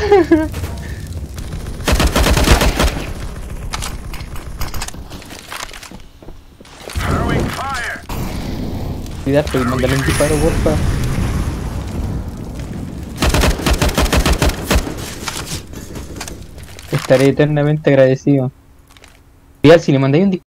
Cuidado, y mándale un disparo, porfa. Estaré eternamente agradecido. Cuidado, si le mandáis un disparo.